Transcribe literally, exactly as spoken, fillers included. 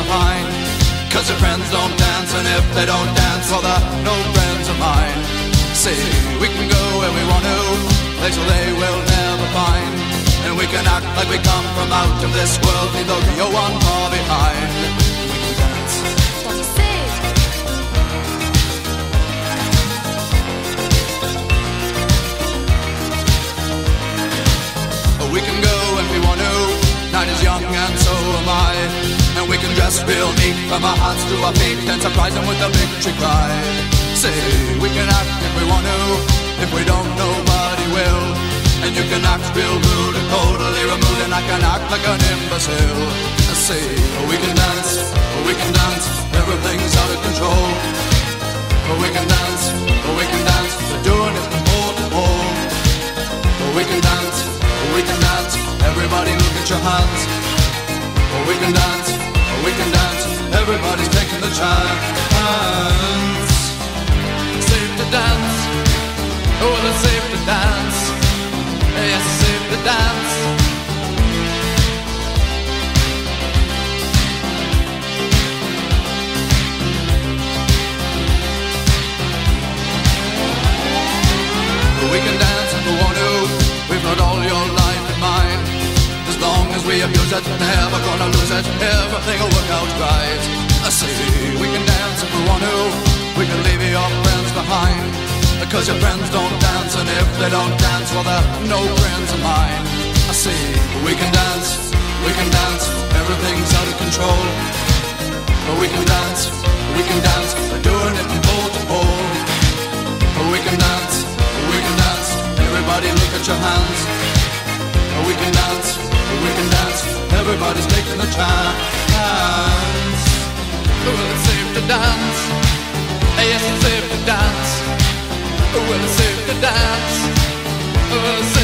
behind. Cause your friends don't dance, and if they don't dance, well they're no friends of mine. See, we can go where we want to, places they will never find. And we can act like we come from out of this world, leave the real one far behind. We can dance. Don't say it. We can go when we want to, night is young and so am I. And we can dress real neat from our hearts to our feet and surprise them with a victory cry. Say, we can act if we want to, if we don't nobody will. And you can act real rude and totally removed, and I can act like an imbecile. Say, we can dance, we can dance, everything's out of control. We can dance, we can dance, we're doing it from pole to pole. We can dance, we can dance, everybody look at your hands. We can dance, we can dance, everybody's taking the chance. Safe to dance, oh it's safe to dance. Yes, it's safe to dance. We can dance if we want to, we've got all your life in mind. As long as we abuse it, never gonna lose it, everything will work out right. I say, we can dance if we want to, we can leave your friends behind. Because your friends don't dance, and if they don't dance, well they're no friends of mine. I say, we can dance, we can dance, everything's out of control. We can dance, we can dance, we're doing it from pole to pole. We can dance, we can dance, everybody look at your hands. We can dance, we can dance, everybody's taking the chance. Well, it's safe to dance, yes, it's safe to dance. Well, it's safe to dance, well, it's